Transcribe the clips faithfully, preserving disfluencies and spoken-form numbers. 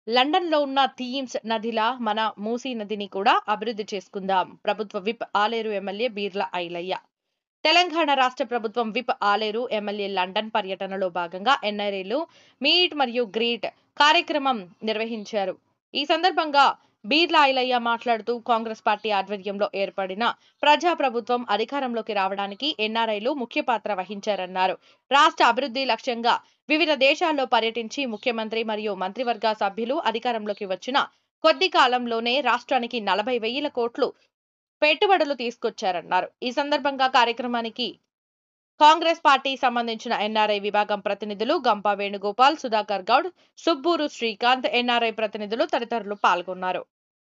లండన్‌లో ఉన్న థీమ్స్ నదిలా మన మూసీ నదిని కూడా అభివృద్ధి చేసుకుందాం. ప్రభుత్వ విప్ ఆలేరు ఎమ్మెల్యే బీర్ల ఐలయ్య. తెలంగాణ రాష్ట్ర ప్రభుత్వం విప్ ఆలేరు ఎమ్మెల్యే లండన్ పర్యటనలో భాగంగా ఎన్ఆర్ఐలు మీట్ మరియు గ్రీట్ కార్యక్రమం నిర్వహించారు. ఈ సందర్భంగా బీర్ల ఐలయ్య మాట్లాడుతూ కాంగ్రెస్ పార్టీ ఆధ్వర్యంలో ఏర్పడిన ప్రజా ప్రభుత్వం అధికారంలోకి రావడానికి ఎన్ఆర్ఐలు ముఖ్య పాత్ర వహించారన్నారు. రాష్ట్ర అభివృద్ధి లక్ష్యంగా వివిధ దేశాల్లో పర్యటించి ముఖ్యమంత్రి మరియు మంత్రివర్గ సభ్యులు అధికారంలోకి వచ్చిన కొద్ది కాలంలోనే రాష్ట్రానికి నలభై వేల కోట్లు పెట్టుబడులు తీసుకొచ్చారన్నారు. ఈ సందర్భంగా కార్యక్రమానికి కాంగ్రెస్ పార్టీ సంబంధించిన ఎన్ఆర్ఐ విభాగం ప్రతినిధులు గంపా వేణుగోపాల్, సుధాకర్ గౌడ్, సుబ్బూరు శ్రీకాంత్, ఎన్ఆర్ఐ ప్రతినిధులు తదితరులు పాల్గొన్నారు.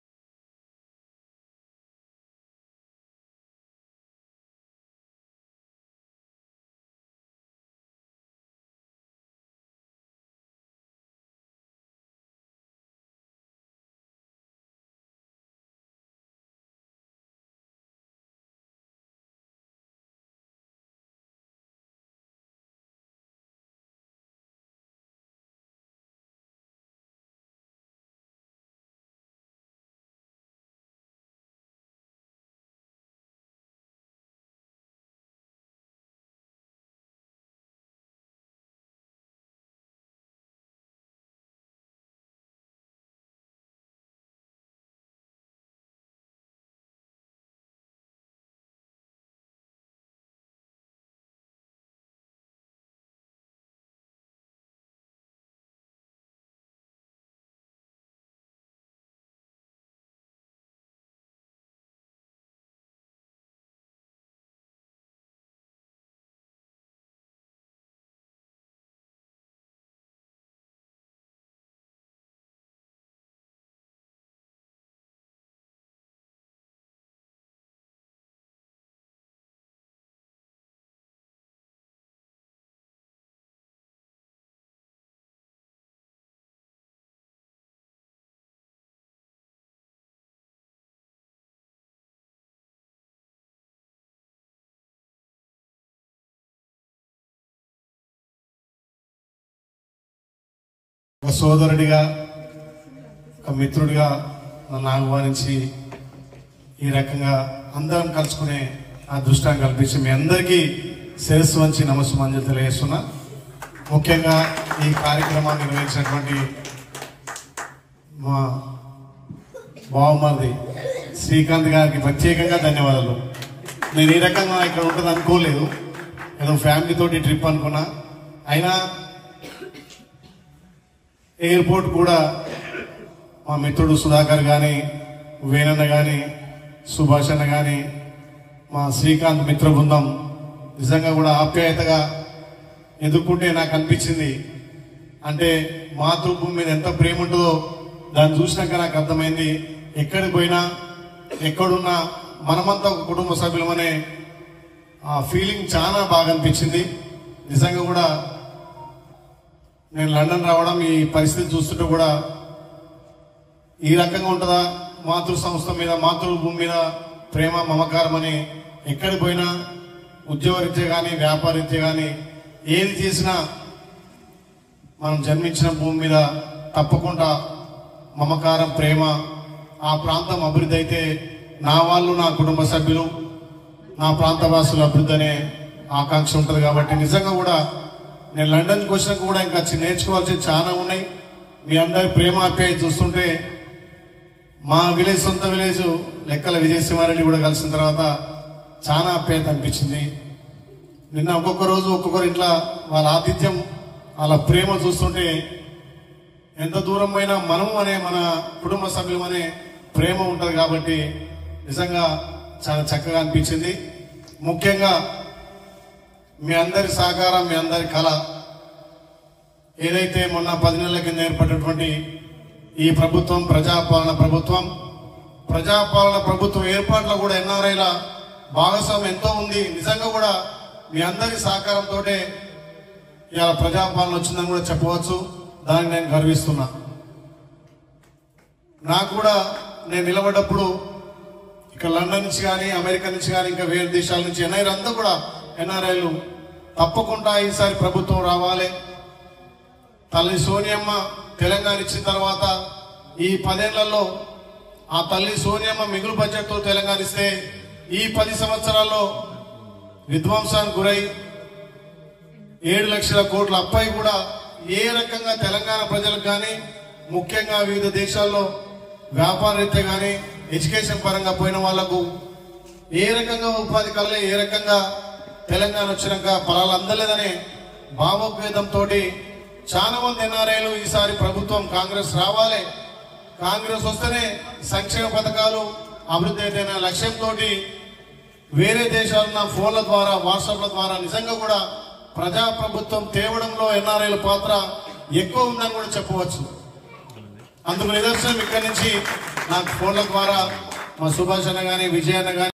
ఒక సోదరుడిగా ఒక మిత్రుడిగా నన్ను ఆహ్వానించి ఈ రకంగా అందరం కలుసుకునే అదృష్టాన్ని కల్పించి మీ అందరికీ శిరస్సు వంచి నమస్సుమాంజలి తెలియజేస్తున్నా. ముఖ్యంగా ఈ కార్యక్రమాన్ని నిర్వహించినటువంటి మా బావమరిది శ్రీకాంత్ గారికి ప్రత్యేకంగా ధన్యవాదాలు. నేను ఈ రకంగా ఇక్కడ ఉంటుంది అనుకోలేదు, ఏదో ఫ్యామిలీ తోటి ట్రిప్ అనుకున్నా. అయినా ఎయిర్పోర్ట్ కూడా మా మిత్రుడు సుధాకర్ కానీ, వేణన్న కానీ, సుభాష్ అన్న కానీ, మా శ్రీకాంత్ మిత్ర బృందం నిజంగా కూడా ఆప్యాయతగా ఎదుర్కొంటే నాకు అనిపించింది. అంటే మాతృభూమి మీద ఎంత ప్రేమ ఉంటుందో దాన్ని చూసినాక నాకు అర్థమైంది. ఎక్కడికి పోయినా ఎక్కడున్నా మనమంతా ఒక కుటుంబ సభ్యులమనే ఆ ఫీలింగ్ చాలా బాగా అనిపించింది. నిజంగా కూడా నేను లండన్ రావడం ఈ పరిస్థితి చూస్తుంటే కూడా ఈ రకంగా ఉంటుందా మాతృ సంస్థ మీద, మాతృభూమి మీద ప్రేమ మమకారం అని ఎక్కడికి పోయినా ఉద్యోగరీత్యా కానీ వ్యాపారీత్యా కానీ ఏది చేసినా మనం జన్మించిన భూమి మీద తప్పకుండా మమకారం ప్రేమ, ఆ ప్రాంతం అభివృద్ధి అయితే నా వాళ్ళు, నా కుటుంబ సభ్యులు, నా ప్రాంత వాసుల అభివృద్ధి అనే ఆకాంక్ష ఉంటుంది. కాబట్టి నిజంగా కూడా నేను లండన్కి వచ్చినాక కూడా ఇంకా నేర్చుకోవాల్సి చాలా ఉన్నాయి. మీ అందరి ప్రేమ ఆప్యాయత చూస్తుంటే మా విలేజ్, సొంత విలేజ్ లెక్కల విజయసింహారెడ్డి కూడా కలిసిన తర్వాత చాలా ఆప్యాయత అనిపించింది. నిన్న ఒక్కొక్క రోజు ఒక్కొక్కరు ఇంట్లో వాళ్ళ ఆతిథ్యం, వాళ్ళ ప్రేమ చూస్తుంటే ఎంత దూరం అయినా మనం అనే మన కుటుంబ సభ్యులు అనే ప్రేమ ఉంటుంది. కాబట్టి నిజంగా చాలా చక్కగా అనిపించింది. ముఖ్యంగా మీ అందరి సహకారం, మీ అందరి కళ ఏదైతే మొన్న పది నెలల కింద ఏర్పడినటువంటి ఈ ప్రభుత్వం ప్రజాపాలన ప్రభుత్వం ప్రజాపాలన ప్రభుత్వం ఏర్పాట్లో కూడా ఎన్ఆర్ఐల భాగస్వామ్యం ఎంతో ఉంది. నిజంగా కూడా మీ అందరి సహకారంతో ఇలా ప్రజాపాలన వచ్చిందని కూడా చెప్పవచ్చు. దాన్ని నేను గర్విస్తున్నా. నాకు కూడా నేను నిలబడ్డప్పుడు ఇక లండన్ నుంచి కానీ, అమెరికా నుంచి కానీ, ఇంకా వేరే దేశాల నుంచి ఎన్ఐలు అంతా కూడా ఎన్ఆర్ఐలు తప్పకుండా ఈసారి ప్రభుత్వం రావాలి, తల్లి సోనియమ్మ తెలంగాణ ఇచ్చిన తర్వాత ఈ పదేళ్లలో ఆ తల్లి సోనియమ్మ మిగులు బడ్జెట్తో తెలంగాణ ఇస్తే ఈ పది సంవత్సరాల్లో విధ్వంసానికి గురై ఏడు లక్షల కోట్ల అప్పై కూడా ఏ రకంగా తెలంగాణ ప్రజలకు కానీ ముఖ్యంగా వివిధ దేశాల్లో వ్యాపార రీత్యా కానీ ఎడ్యుకేషన్ పరంగా పోయిన వాళ్లకు ఏ రకంగా ఉపాధి కలలే ఏ రకంగా తెలంగాణ వచ్చినాక ఫలాలు అందలేదనే భావోద్వేదంతో చాలా మంది ఎన్ఆర్ఐలు ఈసారి ప్రభుత్వం కాంగ్రెస్ రావాలి, కాంగ్రెస్ వస్తేనే సంక్షేమ పథకాలు అభివృద్ధి అయిన లక్ష్యంతో వేరే దేశాలున్న ఫోన్ల ద్వారా వాట్సాప్ల ద్వారా నిజంగా కూడా ప్రజాప్రభుత్వం తేవడంలో ఎన్ఆర్ఐల పాత్ర ఎక్కువ ఉందని కూడా చెప్పవచ్చు. అందుకు నిదర్శనం ఇక్కడి నుంచి నాకు ఫోన్ల ద్వారా మా సుభాష్ అన్న గాని విజయ్ అన్న గాని